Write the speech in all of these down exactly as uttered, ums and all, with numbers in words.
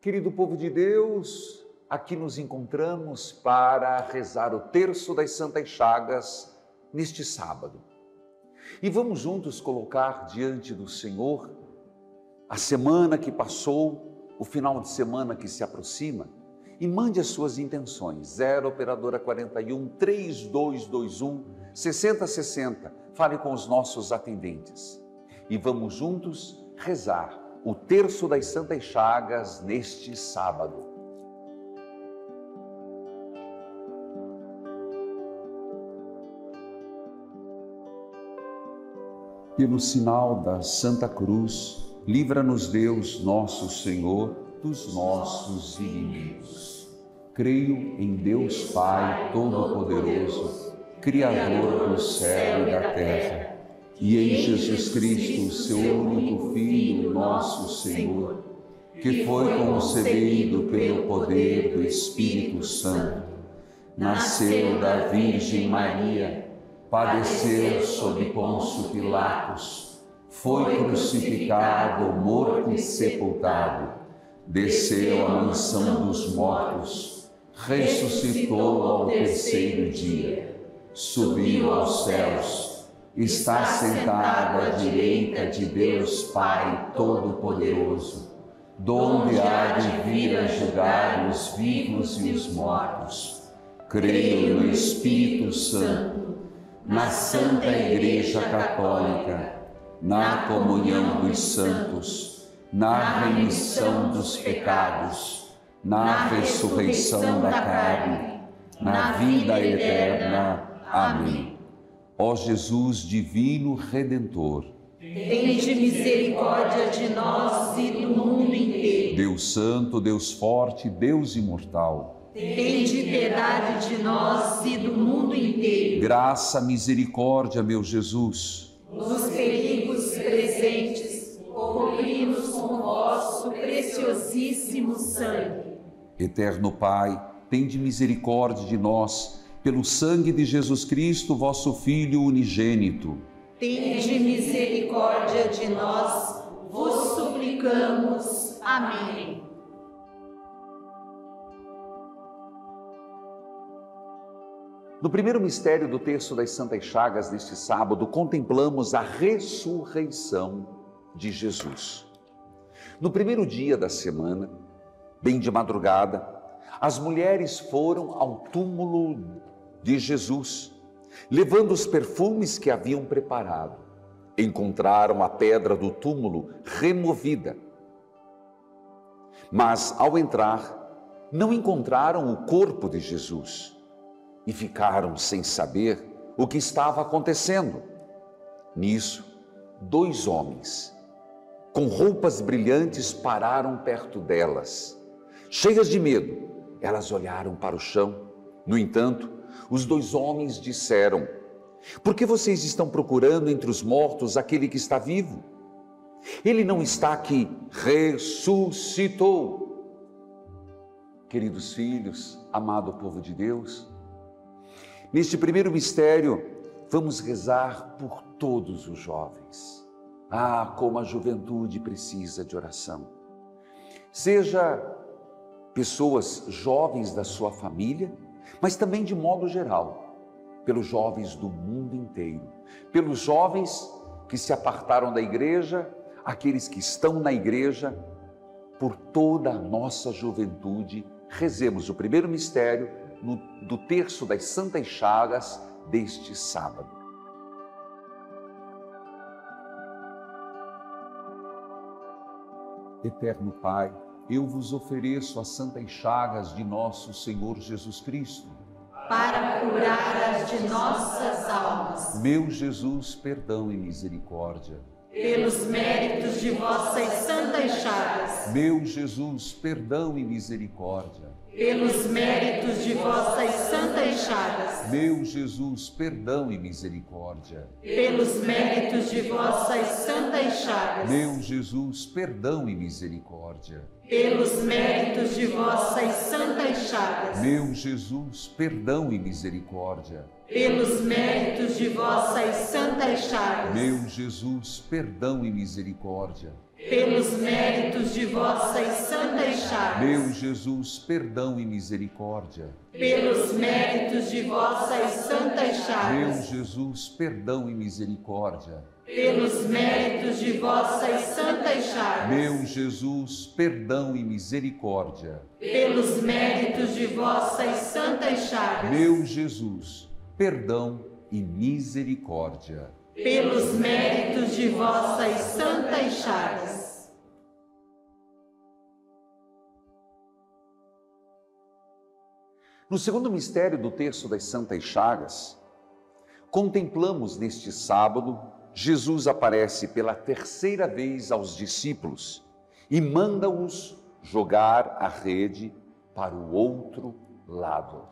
Querido povo de Deus, aqui nos encontramos para rezar o terço das Santas Chagas neste sábado. E vamos juntos colocar diante do Senhor a semana que passou, o final de semana que se aproxima, e mande as suas intenções. zero operadora quarenta e um, três dois dois um, seis zero seis zero. Fale com os nossos atendentes. E vamos juntos rezar o terço das Santas Chagas neste sábado. Pelo sinal da Santa Cruz, livra-nos Deus, nosso Senhor, dos nossos inimigos. Creio em Deus Pai Todo-Poderoso, Criador do céu e da terra, e em Jesus Cristo, seu único Filho, nosso Senhor, que foi concebido pelo poder do Espírito Santo, nasceu da Virgem Maria, padeceu sob Pôncio Pilatos, foi crucificado, morto e sepultado, desceu à mansão dos mortos, ressuscitou ao terceiro dia, subiu aos céus, está sentado à direita de Deus Pai Todo-Poderoso, donde há de vir a julgar os vivos e os mortos. Creio no Espírito Santo, na Santa Igreja Católica, na comunhão dos santos, na remissão dos pecados, na ressurreição da carne, na vida eterna. Amém. Ó Jesus divino Redentor, tende misericórdia de nós e do mundo inteiro. Deus Santo, Deus Forte, Deus Imortal, tende piedade de nós e do mundo inteiro. Graça, misericórdia, meu Jesus. Nos perigos presentes, cobri-nos com vosso preciosíssimo sangue. Eterno Pai, tende misericórdia de nós, pelo sangue de Jesus Cristo, vosso Filho unigênito. Tende misericórdia de nós, vos suplicamos. Amém. No primeiro mistério do terço das Santas Chagas deste sábado, contemplamos a ressurreição de Jesus. No primeiro dia da semana, bem de madrugada, as mulheres foram ao túmulo de Jesus, levando os perfumes que haviam preparado. Encontraram a pedra do túmulo removida. Mas, ao entrar, não encontraram o corpo de Jesus e ficaram sem saber o que estava acontecendo. Nisso, dois homens, com roupas brilhantes, pararam perto delas. Cheias de medo, elas olharam para o chão. No entanto, os dois homens disseram: por que vocês estão procurando entre os mortos aquele que está vivo? Ele não está aqui, ressuscitou. Queridos filhos, amado povo de Deus, neste primeiro mistério, vamos rezar por todos os jovens. Ah, como a juventude precisa de oração. Seja pessoas jovens da sua família, mas também de modo geral, pelos jovens do mundo inteiro, pelos jovens que se apartaram da igreja, aqueles que estão na igreja, por toda a nossa juventude. Rezemos o primeiro mistério no, do terço das Santas Chagas deste sábado. Eterno Pai, eu vos ofereço as santas chagas de nosso Senhor Jesus Cristo, para curar as de nossas almas. Meu Jesus, perdão e misericórdia. Pelos méritos de vossas santas chagas. Meu Jesus, perdão e misericórdia. Pelos méritos de vossas santas chagas. Meu Jesus, perdão e misericórdia. Pelos méritos de vossas santas chagas. Meu Jesus, perdão e misericórdia. Pelos méritos de vossas santas chagas. Meu Jesus, perdão e misericórdia. Pelos méritos de vossas santas chagas. Meu Jesus, perdão e misericórdia. pelos méritos de vossas santas chagas. Meu Jesus, perdão e misericórdia. Pelos méritos de vossas santas chagas. Meu Jesus, perdão e misericórdia. Pelos méritos de vossas santas chagas. Meu Jesus, perdão e misericórdia. Pelos méritos de vossas santas chagas. Meu Jesus, perdão e misericórdia. Pelos méritos de vossas santas chagas. No segundo mistério do terço das Santas Chagas, contemplamos neste sábado, Jesus aparece pela terceira vez aos discípulos e manda-os jogar a rede para o outro lado.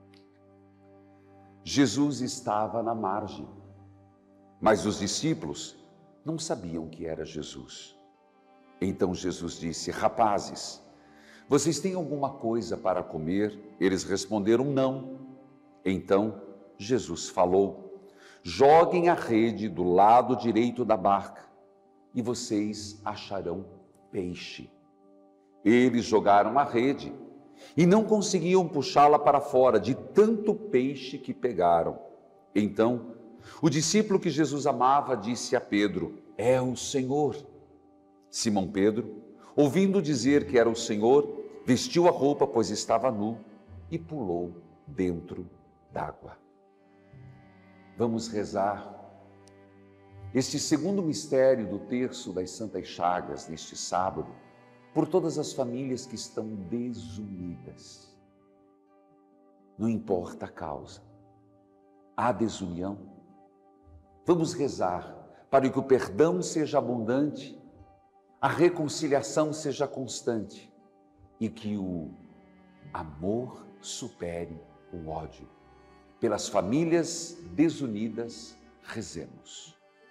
Jesus estava na margem, mas os discípulos não sabiam que era Jesus. Então Jesus disse: rapazes, vocês têm alguma coisa para comer? Eles responderam: não. Então Jesus falou: joguem a rede do lado direito da barca e vocês acharão peixe. Eles jogaram a rede e não conseguiam puxá-la para fora de tanto peixe que pegaram. Então o discípulo que Jesus amava disse a Pedro: é o Senhor. Simão Pedro, ouvindo dizer que era o Senhor, vestiu a roupa, pois estava nu, e pulou dentro d'água. Vamos rezar este segundo mistério do terço das Santas Chagas neste sábado, por todas as famílias que estão desunidas. Não importa a causa, há desunião. Vamos rezar para que o perdão seja abundante, a reconciliação seja constante e que o amor supere o ódio. Pelas famílias desunidas, rezemos.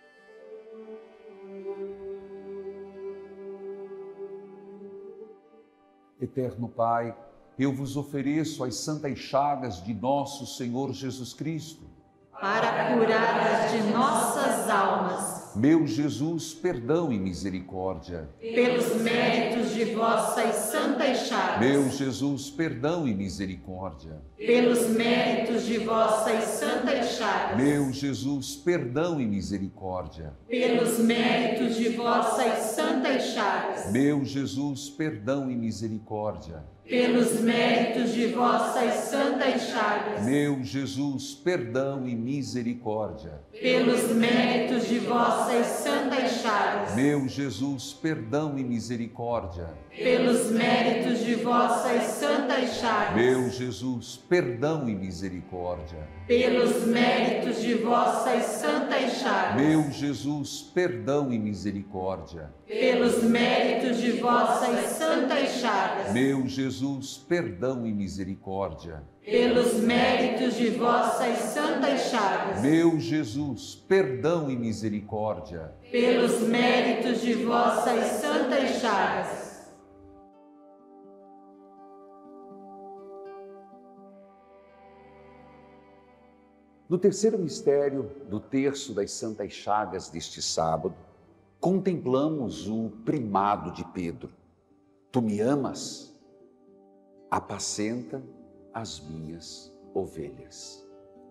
Eterno Pai, eu vos ofereço as santas chagas de nosso Senhor Jesus Cristo, para curar as de nossas almas. Meu Jesus, perdão e misericórdia. Pelos méritos de vossas santas chagas. Meu Jesus, perdão e misericórdia. Pelos méritos de vossas santas chagas. Meu Jesus, perdão e misericórdia. Pelos méritos de vossas santas chagas. Meu Jesus, perdão e misericórdia. Pelos méritos de vossas santas chagas. Meu Jesus, perdão e misericórdia. Pelos méritos de vossas santas chagas. Meu Jesus, perdão e misericórdia. Pelos méritos de vossas santas chagas. Meu Jesus, perdão e misericórdia. Pelos méritos de vossas santas chagas. Meu Jesus, perdão e misericórdia. Pelos méritos de vossas santas chagas. Meu Jesus, perdão e misericórdia. Pelos méritos de vossas santas chagas. Meu Jesus, perdão e misericórdia. Pelos méritos de vossas santas chagas. No terceiro mistério do terço das Santas Chagas deste sábado, contemplamos o primado de Pedro. Tu me amas? Apacenta as minhas ovelhas.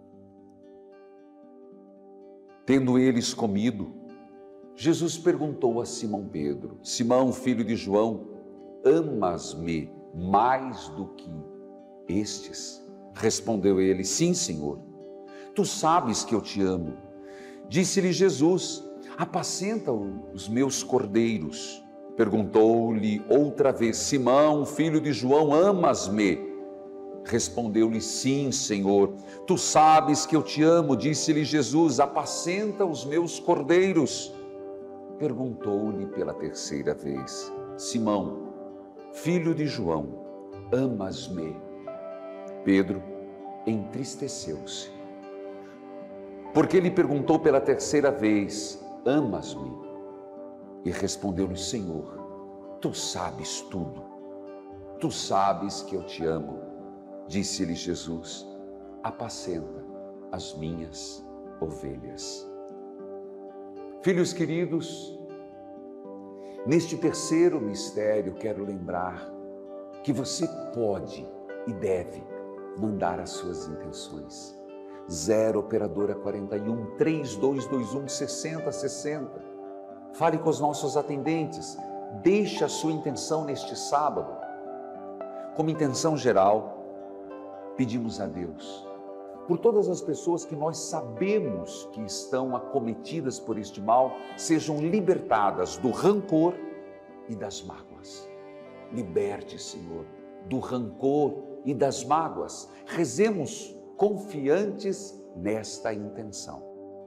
Tendo eles comido, Jesus perguntou a Simão Pedro: Simão, filho de João, amas-me mais do que estes? Respondeu ele: sim, Senhor. Tu sabes que eu te amo. Disse-lhe Jesus: apacenta os meus cordeiros. Perguntou-lhe outra vez: Simão, filho de João, amas-me? Respondeu-lhe: sim, Senhor. Tu sabes que eu te amo. Disse-lhe Jesus: apacenta os meus cordeiros. Perguntou-lhe pela terceira vez: Simão, filho de João, amas-me? Pedro entristeceu-se, porque ele perguntou pela terceira vez: amas-me? E respondeu-lhe: Senhor, tu sabes tudo, tu sabes que eu te amo. Disse-lhe Jesus: apacenta as minhas ovelhas. Filhos queridos, Neste terceiro mistério, quero lembrar que você pode e deve mandar as suas intenções. zero operadora quarenta e um, três dois dois um, sessenta sessenta. Fale com os nossos atendentes. Deixe a sua intenção neste sábado. Como intenção geral, pedimos a Deus por todas as pessoas que nós sabemos que estão acometidas por este mal, sejam libertadas do rancor e das mágoas. Liberte, Senhor, do rancor e das mágoas. Rezemos confiantes nesta intenção.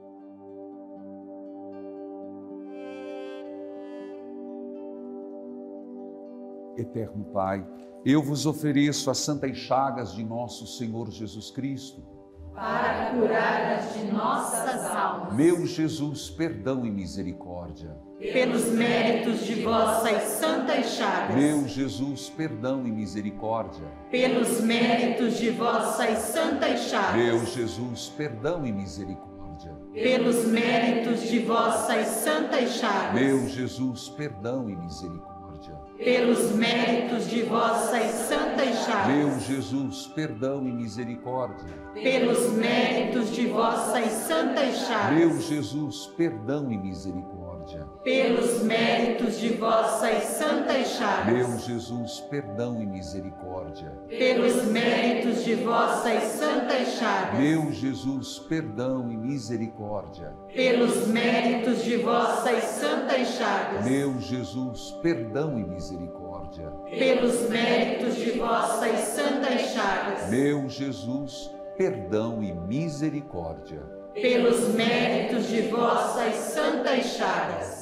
Eterno Pai, eu vos ofereço as santas chagas de nosso Senhor Jesus Cristo, para curar as de nossas almas. Meu Jesus, perdão e misericórdia. Pelos méritos de vossas santas chagas. Meu Jesus, perdão e misericórdia. Pelos méritos de vossas santas chagas. Meu Jesus, perdão e misericórdia. Pelos méritos de vossas santas chagas. Meu Jesus, perdão e misericórdia. Pelos méritos de vossas santas chagas. Meu Jesus, perdão e misericórdia. Pelos méritos de vossas santas chagas. Meu Jesus, perdão e misericórdia. Pelos méritos de vossas santas chagas. Meu Jesus, perdão e misericórdia. Pelos méritos de vossas santas chagas. Meu Jesus, perdão e misericórdia. Pelos méritos de vossas santas chagas. Meu Jesus, perdão e misericórdia. Pelos méritos de vossas santas chagas. Meu Jesus, perdão e misericórdia. Pelos méritos de vossas santas chagas.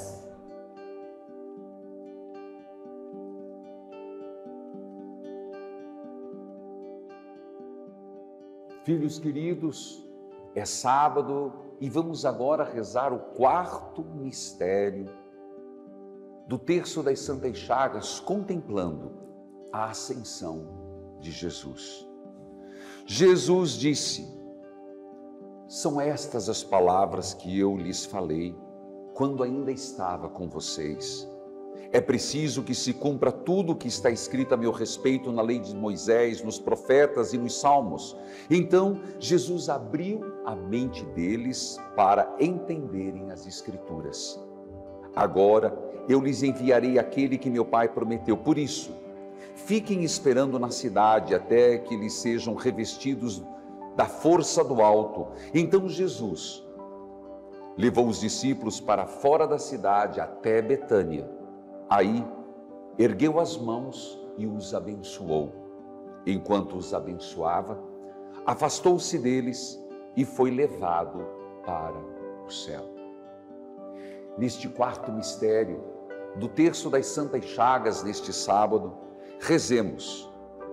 Filhos queridos, é sábado e vamos agora rezar o quarto mistério do terço das Santas Chagas, contemplando a ascensão de Jesus. Jesus disse: são estas as palavras que eu lhes falei quando ainda estava com vocês. É preciso que se cumpra tudo o que está escrito a meu respeito na lei de Moisés, nos profetas e nos salmos. Então, Jesus abriu a mente deles para entenderem as Escrituras. Agora, eu lhes enviarei aquele que meu Pai prometeu. Por isso, fiquem esperando na cidade até que lhes sejam revestidos da força do alto. Então Jesus levou os discípulos para fora da cidade até Betânia. Aí, ergueu as mãos e os abençoou. Enquanto os abençoava, afastou-se deles e foi levado para o céu. Neste quarto mistério, do terço das Santas Chagas, neste sábado, rezemos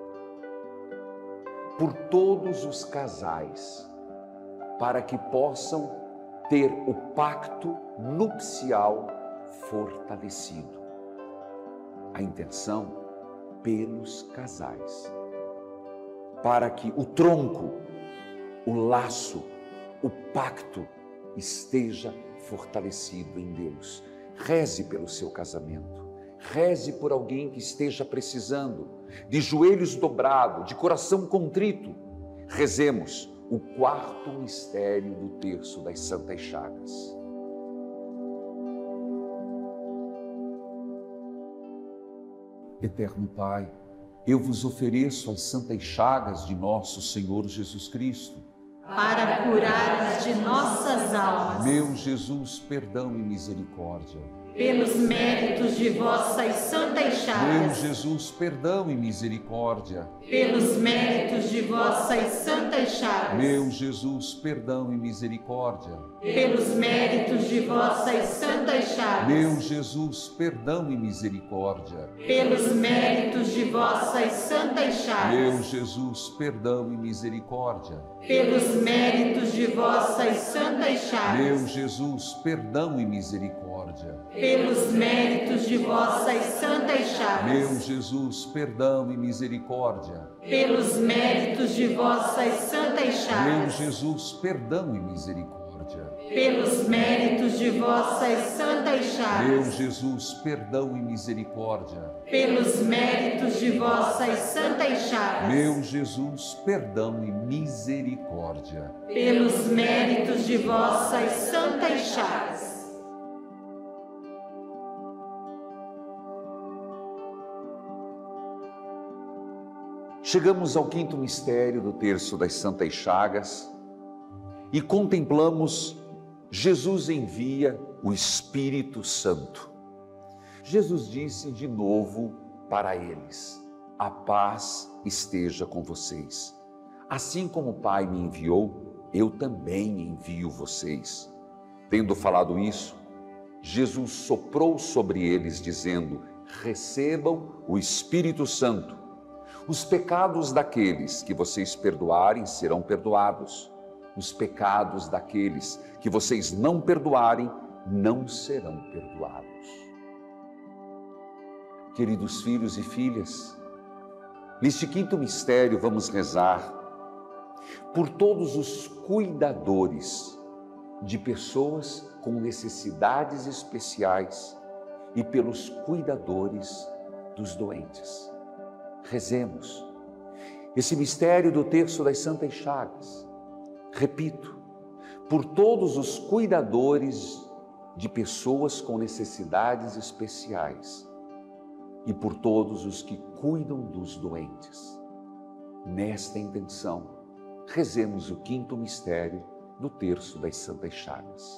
por todos os casais, para que possam ter o pacto nupcial fortalecido. A intenção pelos casais, para que o tronco, o laço, o pacto esteja fortalecido em Deus. Reze pelo seu casamento, reze por alguém que esteja precisando, de joelhos dobrados, de coração contrito. Rezemos o quarto mistério do terço das Santas Chagas. Eterno Pai, eu vos ofereço as santas chagas de nosso Senhor Jesus Cristo, para curar as de nossas almas. Meu Jesus, perdão e misericórdia. Pelos méritos de vossas santas chagas. Meu Jesus, perdão e misericórdia. Pelos méritos de vossas santas chagas. Meu Jesus, perdão e misericórdia. Pelos méritos de vossas santas chagas. Meu Jesus, perdão e misericórdia. Pelos méritos de vossas santas chagas. Meu Jesus, perdão e misericórdia. Pelos méritos de vossas santas chagas. Meu Jesus, perdão e misericórdia. Pelos méritos de vossas santas chagas. Meu Jesus, perdão e misericórdia. Pelos méritos de vossas santas chagas. Meu Jesus, perdão e misericórdia. Pelos méritos de vossas santas chagas. Meu Jesus, perdão e misericórdia. Pelos méritos de vossas santas chagas. Meu Jesus, perdão e misericórdia. Pelos méritos de vossas santas chagas. Chegamos ao quinto mistério do terço das Santas Chagas e contemplamos Jesus envia o Espírito Santo. Jesus disse de novo para eles: a paz esteja com vocês. Assim como o Pai me enviou, eu também envio vocês. Tendo falado isso, Jesus soprou sobre eles, dizendo: recebam o Espírito Santo. Os pecados daqueles que vocês perdoarem serão perdoados. Os pecados daqueles que vocês não perdoarem não serão perdoados. Queridos filhos e filhas, neste quinto mistério vamos rezar por todos os cuidadores de pessoas com necessidades especiais e pelos cuidadores dos doentes. Rezemos esse mistério do terço das Santas Chagas. Repito, por todos os cuidadores de pessoas com necessidades especiais e por todos os que cuidam dos doentes. Nesta intenção, rezemos o quinto mistério do terço das Santas Chagas.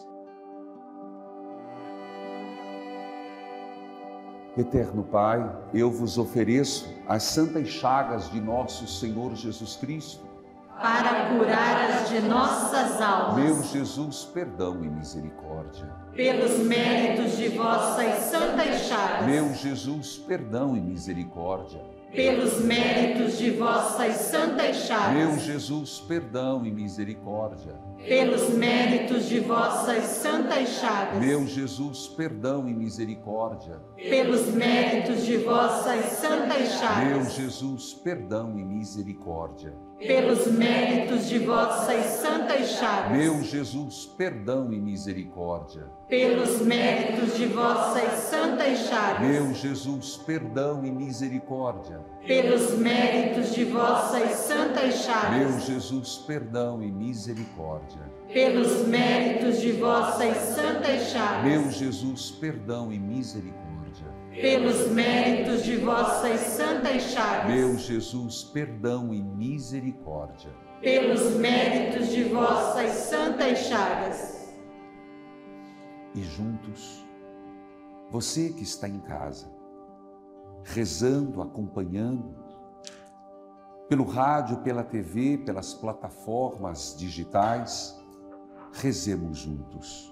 Eterno Pai, eu vos ofereço as santas chagas de nosso Senhor Jesus Cristo, para curar as de nossas almas. Meu Jesus, perdão e misericórdia. Pelos méritos de vossas santas chagas. Meu Jesus, perdão e misericórdia. Pelos méritos de vossas santas chagas. Meu Jesus, perdão e misericórdia. Pelos méritos de vossas santas chagas. Meu Jesus, perdão e misericórdia. Pelos méritos de vossas santas chagas. Meu Jesus, perdão e misericórdia. Pelos méritos de vossas santas chagas. Meu Jesus, perdão e misericórdia. Pelos méritos de vossas santas chagas. Meu Jesus, perdão e misericórdia. Pelos méritos de vossas santas chagas. Meu Jesus, perdão e misericórdia. Pelos méritos de vossas santas chagas. Meu Jesus, perdão e misericórdia. Pelos méritos de vossas santas chagas. Meu Jesus, perdão e misericórdia. Pelos méritos de vossas santas chagas. E juntos, você que está em casa, rezando, acompanhando, pelo rádio, pela T V, pelas plataformas digitais, rezemos juntos.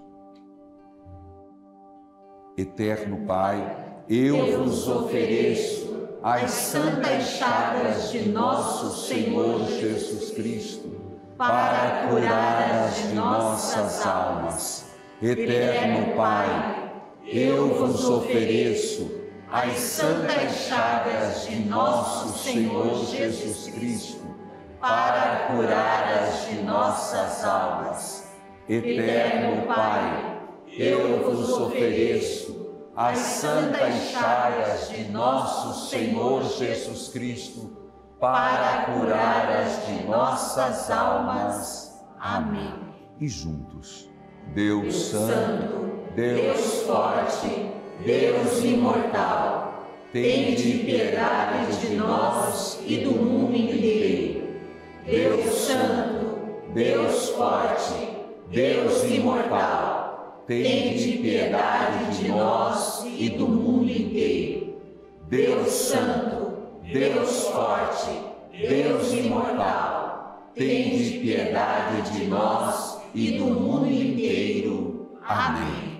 Eterno Pai, eu vos ofereço as santas chagas de nosso Senhor Jesus Cristo, para curar as de nossas almas. Eterno Pai, eu vos ofereço as santas chagas de nosso Senhor Jesus Cristo, para curar as de nossas almas. Eterno Pai, eu vos ofereço as santas chagas de nosso Senhor Jesus Cristo, para curar as de nossas almas. Amém. E juntos, Deus Santo, Deus Forte, Deus Imortal, tende piedade de nós e do mundo inteiro. Deus Santo, Deus Forte, Deus Imortal, tende piedade de nós e do mundo inteiro. Deus Santo, Deus Forte, Deus Imortal, tende piedade de nós e do mundo inteiro. Amém.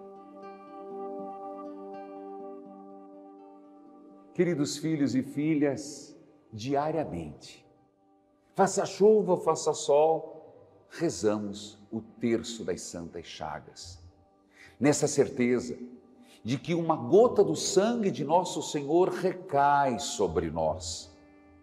Queridos filhos e filhas, diariamente, faça chuva, faça sol, rezamos o terço das Santas Chagas, nessa certeza de que uma gota do sangue de nosso Senhor recai sobre nós.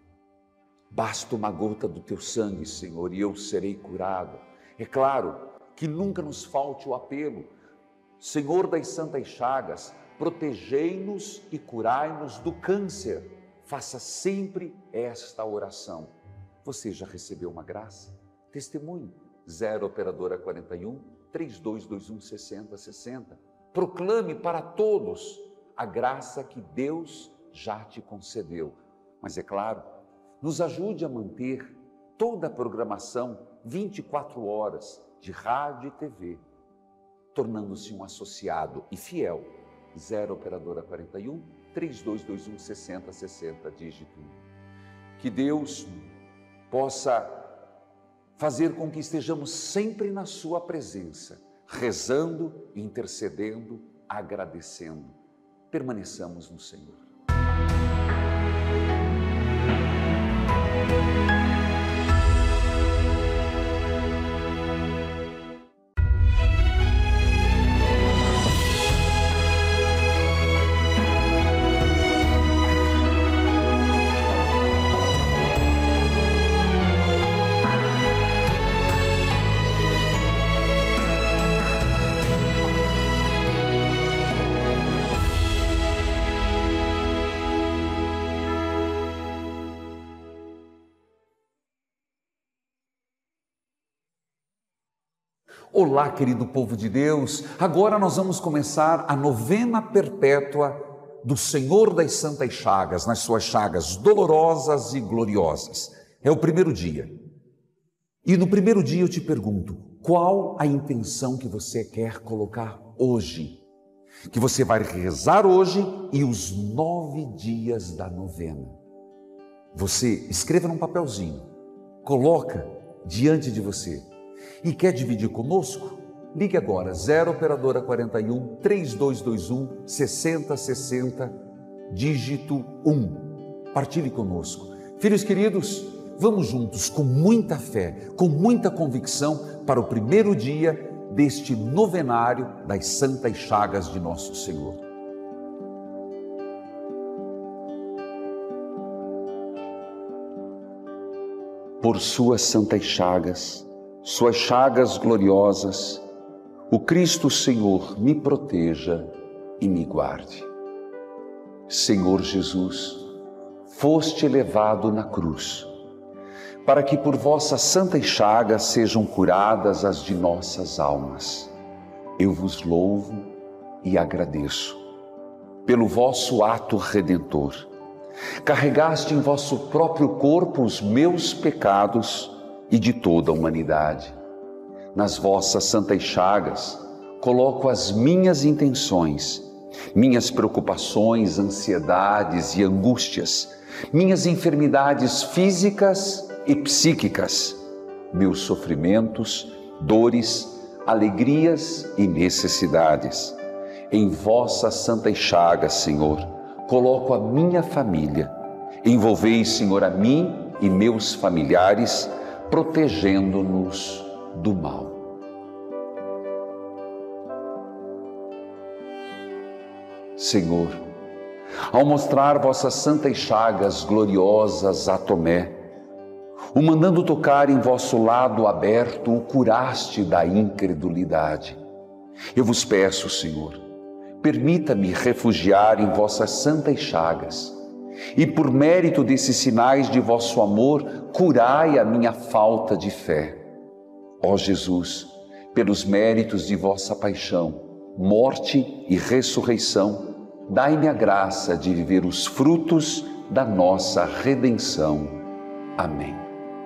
Basta uma gota do teu sangue, Senhor, e eu serei curado. É claro, que nunca nos falte o apelo. Senhor das Santas Chagas, protegei-nos e curai-nos do câncer. Faça sempre esta oração. Você já recebeu uma graça? Testemunho. zero operadora quarenta e um, trinta e dois vinte e um, sessenta, sessenta. Proclame para todos a graça que Deus já te concedeu. Mas é claro, nos ajude a manter toda a programação vinte e quatro horas de rádio e T V, tornando-se um associado e fiel. zero operadora quarenta e um, trinta e dois vinte e um, sessenta, sessenta, dígito um. Que Deus possa fazer com que estejamos sempre na sua presença, rezando, intercedendo, agradecendo. Permaneçamos no Senhor. Olá, querido povo de Deus, agora nós vamos começar a novena perpétua do Senhor das Santas Chagas, nas suas chagas dolorosas e gloriosas. É o primeiro dia. E no primeiro dia eu te pergunto, qual a intenção que você quer colocar hoje? Que você vai rezar hoje e os nove dias da novena. Você escreva num papelzinho, coloca diante de você. E quer dividir conosco? Ligue agora, zero operadora quarenta e um, trinta e dois vinte e um, sessenta, sessenta, dígito um. Partilhe conosco. Filhos queridos, vamos juntos com muita fé, com muita convicção para o primeiro dia deste novenário das Santas Chagas de Nosso Senhor. Por suas santas chagas, suas chagas gloriosas, o Cristo Senhor me proteja e me guarde. Senhor Jesus, foste levado na cruz, para que por vossas santas chagas sejam curadas as de nossas almas. Eu vos louvo e agradeço pelo vosso ato redentor. Carregaste em vosso próprio corpo os meus pecados e de toda a humanidade. Nas vossas santas chagas, coloco as minhas intenções, minhas preocupações, ansiedades e angústias, minhas enfermidades físicas e psíquicas, meus sofrimentos, dores, alegrias e necessidades. Em vossas santas chagas, Senhor, coloco a minha família. Envolvei, Senhor, a mim e meus familiares, protegendo-nos do mal. Senhor, ao mostrar vossas santas chagas gloriosas a Tomé, o mandando tocar em vosso lado aberto, o curaste da incredulidade. Eu vos peço, Senhor, permita-me refugiar em vossas santas chagas, e por mérito desses sinais de vosso amor, curai a minha falta de fé. Ó Jesus, pelos méritos de vossa paixão, morte e ressurreição, dai-me a graça de viver os frutos da nossa redenção. Amém.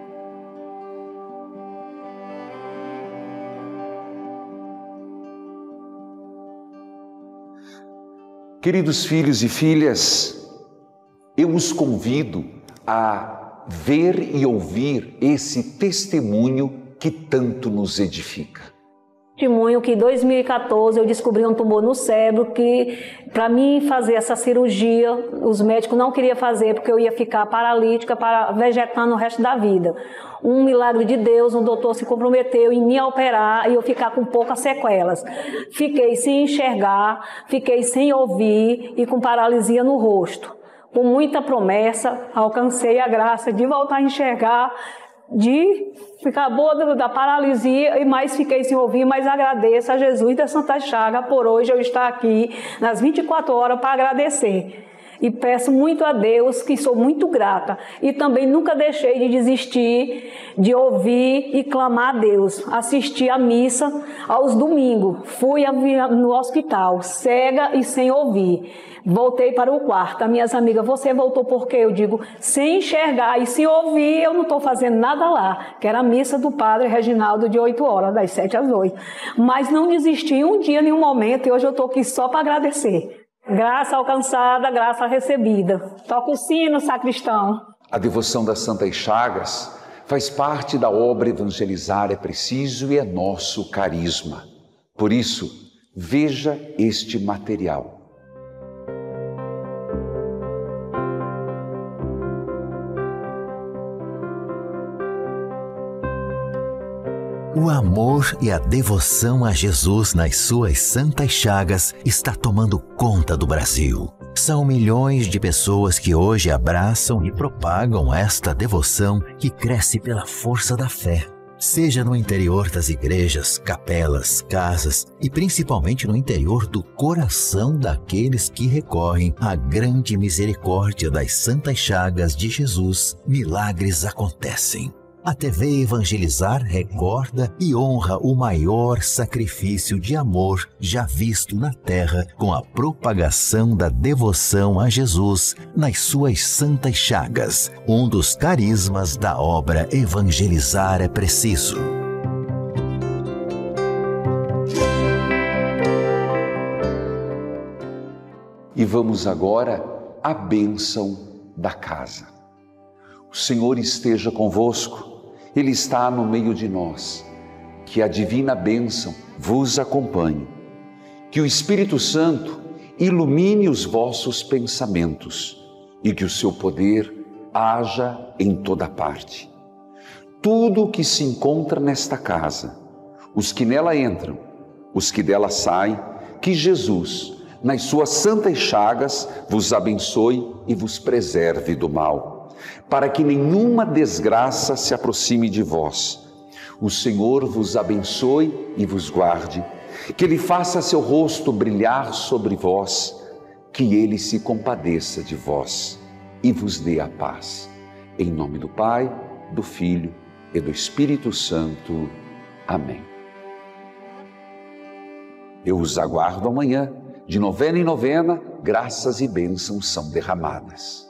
Queridos filhos e filhas, eu os convido a ver e ouvir esse testemunho que tanto nos edifica. Testemunho que em dois mil e quatorze eu descobri um tumor no cérebro que, para mim fazer essa cirurgia, os médicos não queriam fazer porque eu ia ficar paralítica, para, vegetando o resto da vida. Um milagre de Deus, um doutor se comprometeu em me operar e eu ficar com poucas sequelas. Fiquei sem enxergar, fiquei sem ouvir e com paralisia no rosto. Com muita promessa, alcancei a graça de voltar a enxergar de ficar boa da, da paralisia, e mais fiquei sem ouvir, mas agradeço a Jesus da Santa Chaga por hoje eu estar aqui nas vinte e quatro horas para agradecer. E peço muito a Deus, que sou muito grata. E também nunca deixei de desistir de ouvir e clamar a Deus. Assisti a missa aos domingos. Fui no hospital, cega e sem ouvir. Voltei para o quarto. As minhas amigas, você voltou por quê? Eu digo, sem enxergar e sem ouvir, eu não estou fazendo nada lá. Que era a missa do Padre Reginaldo de oito horas, das sete às oito. Mas não desisti um dia, nenhum momento, e hoje eu estou aqui só para agradecer. Graça alcançada, graça recebida. Toca o sino, sacristão. A devoção das Santas Chagas faz parte da obra Evangelizar é Preciso e é nosso carisma. Por isso, veja este material. O amor e a devoção a Jesus nas suas santas chagas está tomando conta do Brasil. São milhões de pessoas que hoje abraçam e propagam esta devoção que cresce pela força da fé. Seja no interior das igrejas, capelas, casas e principalmente no interior do coração daqueles que recorrem à grande misericórdia das santas chagas de Jesus, milagres acontecem. A T V Evangelizar recorda e honra o maior sacrifício de amor já visto na terra com a propagação da devoção a Jesus nas suas santas chagas, um dos carismas da obra Evangelizar é Preciso. E vamos agora à bênção da casa. O Senhor esteja convosco. Ele está no meio de nós. Que a divina bênção vos acompanhe. Que o Espírito Santo ilumine os vossos pensamentos e que o seu poder haja em toda parte. Tudo o que se encontra nesta casa, os que nela entram, os que dela saem, que Jesus, nas suas santas chagas, vos abençoe e vos preserve do mal, para que nenhuma desgraça se aproxime de vós. O Senhor vos abençoe e vos guarde, que Ele faça seu rosto brilhar sobre vós, que Ele se compadeça de vós e vos dê a paz. Em nome do Pai, do Filho e do Espírito Santo. Amém. Eu os aguardo amanhã, de novena em novena, graças e bênçãos são derramadas.